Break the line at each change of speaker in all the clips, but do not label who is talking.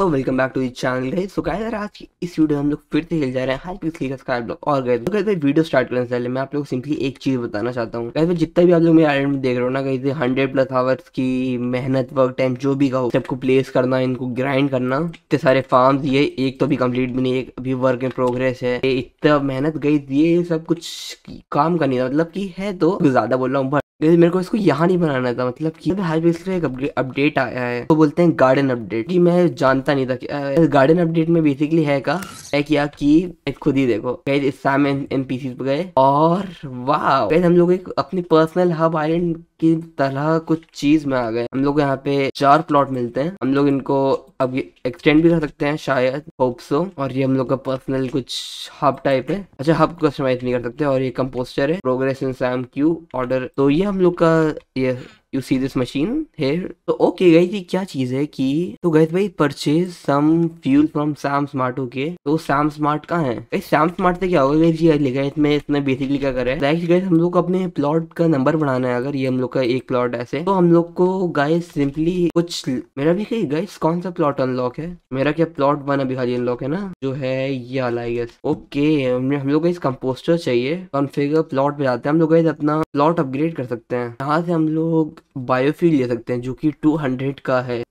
तो welcome back to the channel guys. So guys यार आज की इस वीडियो में हम लोग फिर से खेल जा रहे हैं हाई पिक्सल का स्काई ब्लॉक। और गाइस वीडियो स्टार्ट करने से पहले मैं आप लोगों को सिंपली एक चीज बताना चाहता हूँ। गाइस जितना भी आप लोग मेरे आइलैंड में देख रहे हो ना गाइस, 100+ आवर्स की मेहनत, वर्क टाइम जो भी कहो, सबको प्लेस करना, इनको ग्राइंड करना, इतने सारे फार्म्स, ये एक तो भी कंप्लीट भी नहीं, एक अभी वर्क इन प्रोग्रेस है। इतना मेहनत गाइस, ये सब कुछ काम का नहीं था, मतलब की है तो ज्यादा बोल रहा हूँ। मेरे को इसको यहाँ नहीं बनाना था, मतलब कि हाई पिक्सल का एक अपडेट आया है तो बोलते हैं गार्डन अपडेट। कि मैं जानता नहीं था कि गार्डन अपडेट में बेसिकली है क्या कि खुद ही देखो गाइस, इस साम एनपीसी पे गए और वाह गाइस, हम लोग एक अपनी पर्सनल हब आइलैंड की तरह कुछ चीज में आ गए। हम लोग यहाँ पे 4 प्लॉट मिलते हैं, हम लोग इनको अब एक्सटेंड भी कर सकते हैं शायद, होप सो। और ये हम लोग का पर्सनल कुछ हब टाइप है। अच्छा, हब कस्टमाइज नहीं कर सकते। और ये कंपोस्टर है, progress in Sam queue order. तो ये हम लोग का ये you see this machine here. तो ओके गाइस, ये क्या चीज है कि तो गाइस भाई purchase some fuel from Sam Smart. Okay, तो सैम स्मार्ट कहाँ है गाइस? सैम स्मार्ट से क्या होगा गाइस, ये लिखा है इसमें बेसिकली क्या करे गाइस, हम लोग को अपने प्लॉट का नंबर बढ़ाना है। अगर ये हम लोग का एक प्लॉट ऐसे, तो हम लोग को गाइस सिंपली कुछ, मेरा भी कहीं गाइस कौन सा प्लॉट अनलॉक है? मेरा क्या प्लॉट 1 अभी खाली अनलॉक है ना, जो है ये वाला आई गेस। ओके, हम लोग गाइस कंपोस्टर चाहिए। कॉन्फ़िगर प्लॉट पे जाते हैं हम लोग गाइस, अपना प्लॉट अपग्रेड कर सकते हैं। यहाँ से हम लोग बायोफ्यूल ले सकते हैं जो कि 200 का है,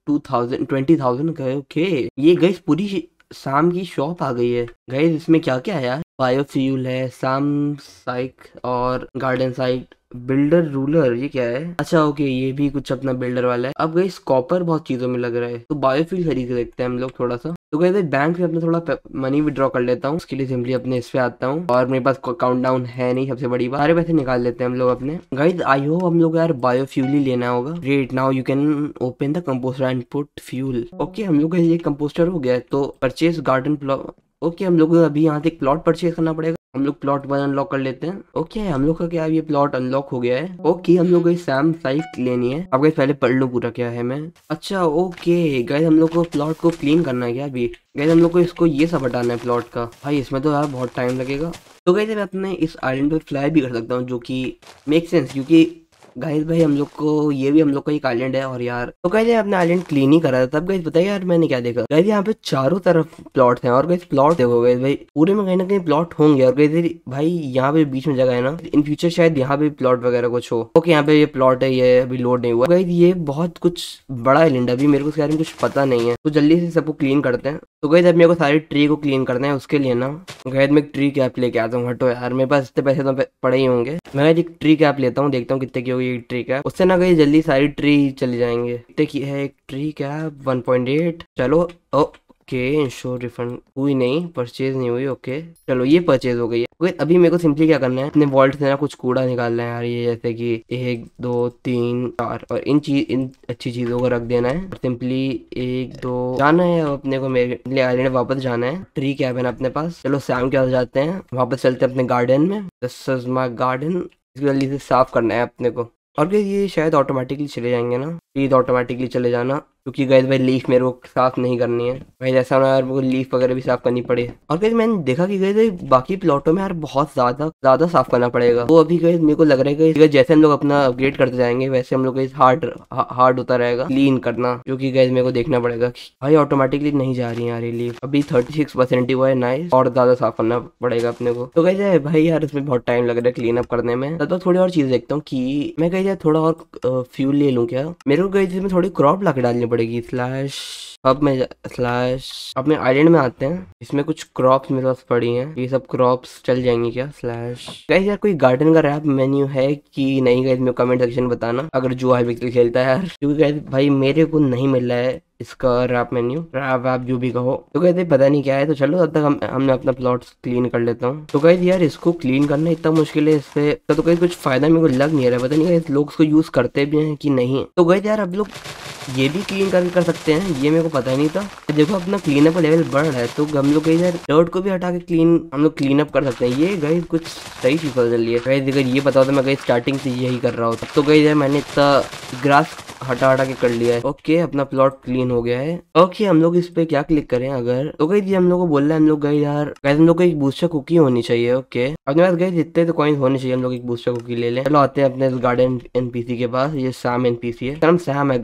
20,000 का है। ओके, ये गाइस पूरी शाम की शॉप आ गई है गाइस। इसमें क्या क्या है यार? बायोफ्यूल है, शाम साइक और गार्डन साइट, बिल्डर रूलर, ये क्या है? अच्छा ओके, ये भी कुछ अपना बिल्डर वाला है। अब गाइस कॉपर बहुत चीजों में लग रहा है, तो बायोफ्यूल खरीद के देखते हैं हम लोग थोड़ा सा। तो गाइस बैंक से अपना थोड़ा मनी विड्रॉ कर लेता हूँ, उसके लिए सिंपली अपने इस पे आता हूँ। और मेरे पास काउंटडाउन है नहीं, सबसे बड़ी बात, सारे पैसे निकाल लेते हैं हम लोग अपने। गाइस आई होप हम लोग यार बायोफ्यूल ही लेना होगा। Great, now you can open the composter and put fuel. Okay, हम लोग का ये कंपोस्टर हो गया है। तो परचेज गार्डन प्लॉट। ओके, हम लोग को अभी यहाँ से एक प्लॉट परचेज करना पड़ेगा। हम लोग प्लॉट 1 अनलॉक कर लेते हैं। ओके, हम लोग का क्या ये प्लॉट अनलॉक हो गया है। ओके, हम लोग को सैम साइट लेनी है। अब गाइस पहले पढ़ लूं पूरा क्या है मैं। अच्छा ओके गाइस, हम लोग को प्लॉट को क्लीन करना है क्या अभी? गाइस हम लोग को इसको ये सब हटाना है प्लॉट का। भाई इसमें तो यार बहुत टाइम लगेगा। तो गाइस मैं अपने इस आइलैंड पे फ्लाई भी कर सकता हूँ, जो कि मेक सेंस, क्योंकि गाइस भाई हम लोग को ये भी हम लोग का एक आइलैंड है। और यार तो गाइस अपना आइलैंड क्लीन ही करा था तब। गाइस बताइए यार मैंने क्या देखा? गाइस यहाँ पे चारों तरफ प्लॉट हैं। और गाइस प्लॉट देखो गाइस भाई, पूरे में कहीं ना कहीं प्लॉट होंगे। और गाइस भाई यहाँ पे बीच में जगह है ना, इन फ्यूचर शायद यहाँ पे प्लॉट वगैरह कुछ हो। ओके, यहाँ पे ये प्लॉट है, ये अभी लोड नहीं हुआ। गाइस ये बहुत कुछ बड़ा आइलैंड है, अभी मेरे को इसके बारे में कुछ पता नहीं है, तो जल्दी से सबको क्लीन करते हैं। तो गाइस अब मेरे को सारे ट्री को क्लीन करना है, उसके लिए ना गाइस मैं एक ट्री कैप लेके आता हूँ। हटो यार, मेरे पास इतने पैसे तो पड़े ही होंगे। मैं एक ट्री कैप लेता हूँ, देखता हूँ कितने की होगी एक ट्री कैप। उससे ना गई जल्दी सारी ट्री चली जाएंगे। कितने की है एक ट्री कैप? 1.8। चलो ओके, इंश्योर रिफंड हुई नहीं, परचेज नहीं हुई। ओके चलो, ये परचेज हो गई है। ओके, अभी मेरे को सिंपली क्या करना है, अपने वॉल्ट से ना कुछ कूड़ा निकालना है यार। ये जैसे कि 1 2 3 4, और इन अच्छी चीजों को रख देना है। सिंपली 1 2 जाना है अपने को, मेरे आइलैंड वापस जाना है। ट्री कैप है ना अपने पास। चलो शाम के पास जाते हैं, वापस चलते हैं अपने गार्डन में। This is my garden. इसको जल्दी से साफ करना है अपने को। और ये शायद ऑटोमेटिकली चले जाएंगे ना, प्लीज ऑटोमेटिकली चले जाना, क्योंकि गाइस भाई लीफ मेरे को साफ नहीं करनी है भाई, ऐसा ना यार मेरे को लीफ वगैरह भी साफ करनी पड़े। और गाइस मैंने देखा कि गाइस बाकी प्लॉटों में यार बहुत ज्यादा साफ करना पड़ेगा। तो अभी गाइस मेरे को लग रहा है कि जैसे हम लोग अपना अपग्रेड करते जाएंगे वैसे हम लोग गाइस हार्ड होता रहेगा क्लीन करना, क्योंकि गाइस मेरे को देखना पड़ेगा कि भाई ऑटोमेटिकली नहीं जा रही है यार ये लीफ। अभी 36% ही हुआ है, नाइस। और ज्यादा साफ करना पड़ेगा अपने को। तो गाइस भाई यार इसमें बहुत टाइम लग रहा है क्लीन अप करने में। तब तक थोड़ी और चीज देखता हूँ कि मैं गाइस थोड़ा और फ्यूल ले लूँ क्या। मेरे को गाइस इसमें थोड़ी क्रॉप ला के डालनी पड़ेगी। स्लैश अब मैं स्लैश अपने आइलैंड में आते हैं। इसमें कुछ क्रॉप्स मेरे पास पड़ी हैं, ये सब क्रॉप्स चल जाएंगी क्या? स्लैश गाइस यार कोई गार्डन का रैप मेन्यू है कि नहीं गाइस, मेरे कमेंट सेक्शन में बताना अगर जो हाई पिक्सल खेलता है यार, क्योंकि गाइस भाई मेरे को नहीं मिल रहा है इसका रैप मेन्यू, रैप वैप जो भी कहो। तो कहते पता नहीं क्या है। तो चलो तब तक हमने अपना प्लॉट क्लीन कर लेता हूँ। तो गाइस यार इसको क्लीन करना इतना मुश्किल है, इस पे तो गाइस कुछ फायदा मेरे को लग नहीं रहा है। पता नहीं गाइस लोग इसको यूज करते भी हैं कि नहीं। तो गाइस यार अब लोग ये भी क्लीन कर सकते हैं, ये मेरे को पता ही नहीं था। देखो अपना क्लीन अप लेवल बढ़ रहा है, तो हम लोग यार डर्ट को भी हटा के हम लोग क्लीन अप कर सकते हैं। ये गाइस कुछ सही चीज पता चली है गाइस। अगर ये पता होता मैं गाइस स्टार्टिंग से यही कर रहा होता। तो गाइस यार मैंने इतना ग्रास हटा के कर लिया है। ओके, अपना प्लॉट क्लीन हो गया है। ओके, हम लोग इस पे क्या क्लिक करें अगर? तो गाइस ये हम लोग को बोल रहा है, हम लोग गए यार गाइस हम लोग को एक बूस्टर कुकी होनी चाहिए। ओके, अपने पास गाइस जितने तो कॉइंस होने चाहिए, हम लोग एक बूस्टर कुकी ले लें। चलो आते हैं अपने गार्डन एनपीसी के पास। ये सैम एनपीसी है, सैम है गार्डन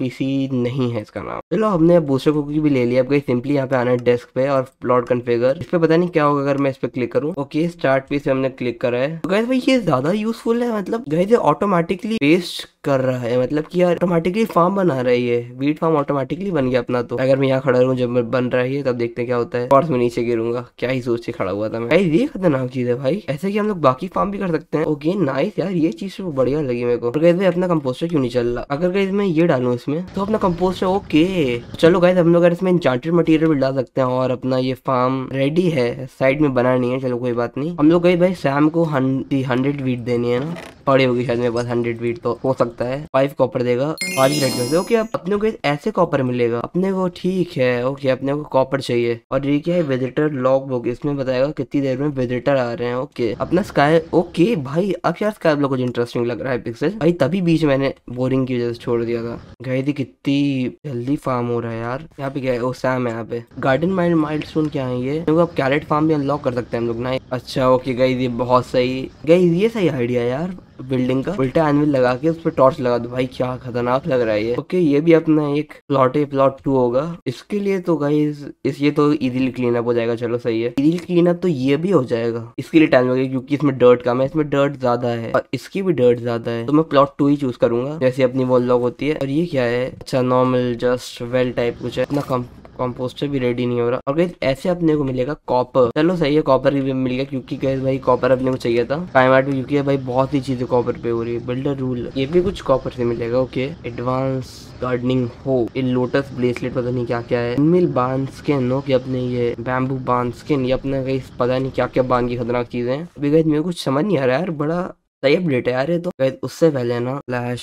पीसी नहीं है इसका नाम। चलो हमने बूस्टर कुकी भी ले लिया। अब गाइस सिंपली यहाँ पे आना है डेस्क पे और प्लॉट कॉन्फ़िगर। इस पे पता नहीं क्या होगा अगर मैं इस पे क्लिक करूँ। ओके स्टार्ट पे हमने क्लिक करा है। तो गाइस भाई ये ज्यादा यूजफुल है, मतलब गाइस ये ऑटोमेटिकली पेस्ट कर रहा है, मतलब कि यार ऑटोमेटिकली फार्म बना रहा है। ये वीट फार्म ऑटोमेटिकली बन गया अपना। तो अगर मैं यहाँ खड़ा रहूँ जब बन रहा है तब देखते हैं क्या होता है। और मैं नीचे गिरूंगा, क्या ही सोच के खड़ा हुआ था मैं। भाई ये खतरनाक चीज है भाई, ऐसे कि हम लोग बाकी फार्म भी कर सकते हैं। ओके नाइस यार, ये चीज तो बढ़िया लगी मेरे को। और गाइस भाई अपना कंपोस्टर क्यों नहीं चल रहा? अगर गाइस मैं ये डालूं इसमें तो अपना कंपोस्टर ओके। चलो गाइस हम लोग इसमें इंचांटेड मटेरियल भी डाल सकते हैं और अपना ये फार्म रेडी है। साइड में बना नहीं है, चलो कोई बात नहीं। हम लोग गए भाई सैम को 100 वीट देनी है ना, पड़ी होगी शायद मेरे पास 100 वीट, तो हो सकता है 5 कॉपर देगा 5 रेड में से। ओके अब अपने को ऐसे कॉपर मिलेगा अपने को, ठीक है। ओके अपने को कॉपर चाहिए। और ये क्या है, विजिटर लॉग बुक, इसमें बताएगा कितनी देर में विजिटर आ रहे हैं। ओके अपना स्काई, ओके भाई अब यार स्काई ब्लॉक कुछ इंटरेस्टिंग लग रहा है पिक्सेल भाई, तभी बीच मैंने बोरिंग की वजह से छोड़ दिया था। गई थी कितनी जल्दी फार्म हो रहा है यार। यहाँ पे क्या है, ओ सैम है यहाँ पे। गार्डन माइलस्टोन क्या है ये, अब कैरेट फार्म भी अनलॉक कर सकते हैं हम लोग ना। अच्छा ओके गई ये बहुत सही, गई ये सही आइडिया यार। बिल्डिंग का उल्टा एनविल लगा के उस पर टॉर्च लगा दो भाई, क्या खतरनाक लग रहा है ये। ओके ये भी अपना एक प्लॉट है, प्लॉट 2 होगा इसके लिए। तो गाइस ये तो इजीली क्लीन अप हो जाएगा, चलो सही है। इजीली क्लीन अप तो ये भी हो जाएगा, इसके लिए टाइम लगेगा क्योंकि इसमें डर्ट कम है, इसमें डर्ट ज्यादा है और इसकी भी डर्ट ज्यादा है। तो मैं प्लॉट 2 ही चूज करूंगा जैसे अपनी वॉल लॉग होती है। और ये क्या है, अच्छा नॉर्मल जस्ट वेल टाइप कुछ है। अपना कंपोस्टर भी रेडी नहीं हो रहा। और गाइस ऐसे अपने को मिलेगा कॉपर, चलो सही है कॉपर भी मिल गया क्योंकि गाइस भाई कॉपर अपने को चाहिए था टाइम भी, क्योंकि भाई बहुत ही चीजें कॉपर पे हो रही है। बिल्डर रूल ये भी कुछ कॉपर से मिलेगा। ओके एडवांस गार्डनिंग हो, ये लोटस ब्रेसलेट पता नहीं क्या क्या है। मिल बांध स्किन हो कि अपने ये बैम्बू बांध स्किन, ये अपना गाइस पता नहीं क्या क्या बांध की खतरनाक चीजें हैं। अभी गाइस मेरे को कुछ समझ नहीं आ रहा यार, बड़ा सही अपडेट है यार ये तो। उससे पहले ना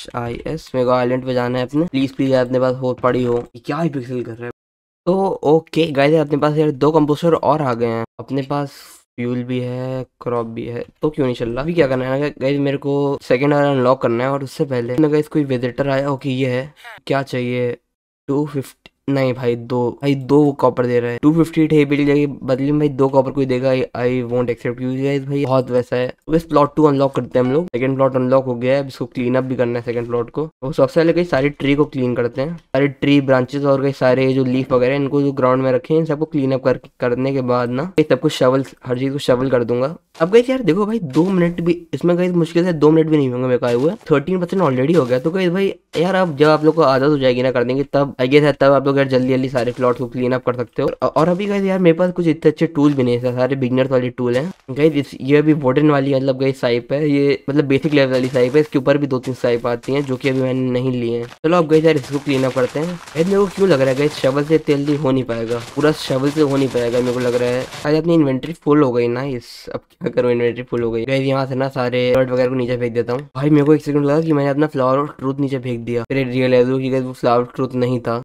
/IS मेरे को आइलैंड पे जाना है अपने, प्लीज प्लीज अपने पास हो पड़ी हो। क्या ही पिक्सल कर रहा है। तो ओके गाइस अपने पास यार 2 कंपोस्टर और आ गए हैं अपने पास, फ्यूल भी है क्रॉप भी है, तो क्यों नहीं चल रहा। अभी क्या करना है गाइस, मेरे को सेकंड वाला अनलॉक करना है और उससे पहले ना गाइस कोई विजिटर आया। ओके ये है, क्या चाहिए 250, नहीं भाई दो कॉपर दे रहा है। 258 है बिल जाएगी बदले में भाई 2 कॉपर कोई देगा। आई वोंट एक्सेप्ट क्योंकि गाइस भाई बहुत वैसा है। बस प्लॉट 2 अनलॉक करते हैं हम लोग। सेकंड प्लॉट अनलॉक हो गया है, इसको क्लीन अप भी करना है सेकंड प्लॉट को। तो सबसे पहले कई सारी ट्री को क्लीन करते हैं, सारे ट्री ब्रांचेस और कई सारे जो लीफ वगैरह इनको जो ग्राउंड में रखे हैं सबको क्लीन अप करने के बाद ना सब कुछ शवल, हर चीज को शवल कर दूंगा। अब गाइस यार देखो भाई 2 मिनट भी इसमें गाइस मुश्किल से 2 मिनट भी नहीं होंगे मेरे को आए हुए। 13% ऑलरेडी हो गया। तो गाइस भाई यार अब जब आप लोग को आदत हो जाएगी ना करने की, तब आई गेस है तब आप लोग यार जल्दी जल्दी सारे प्लॉट को क्लीन अप कर सकते हो। और अभी गाइस यार मेरे पास कुछ इतने अच्छे टूल भी नहीं है, सारे बिगिनर्स वाले टूल हैं गाइस। ये अभी वुडन वाली मतलब गाइस साइप है, ये मतलब बेसिक लेवल वाली साइप है। इसके ऊपर भी 2-3 साइप आती हैं जो कि अभी मैंने नहीं ली है। चलो अब गाइस यार इसको क्लीन अप करते हैं। गाइस मेरे को क्यों लग रहा है गाइस शवल से जल्दी हो नहीं पाएगा, पूरा शवल से हो नहीं पाएगा मेरे को लग रहा है। आज अपनी इन्वेंट्री फुल हो गई ना, अब क्या करूँ, इन्वेंट्री फुल हो गई। गाइस यहाँ से ना सारे बर्ड वगैरह को नीचे फेंक देता हूँ। भाई मेरे को 1 सेकंड लगा कि मैंने अपना फ्लावर ऑफ ट्रूथ नीचे फेंक दिया, फिर रियलाइज हुआ कि गाइस वो फ्लावर ऑफ ट्रूथ नहीं था।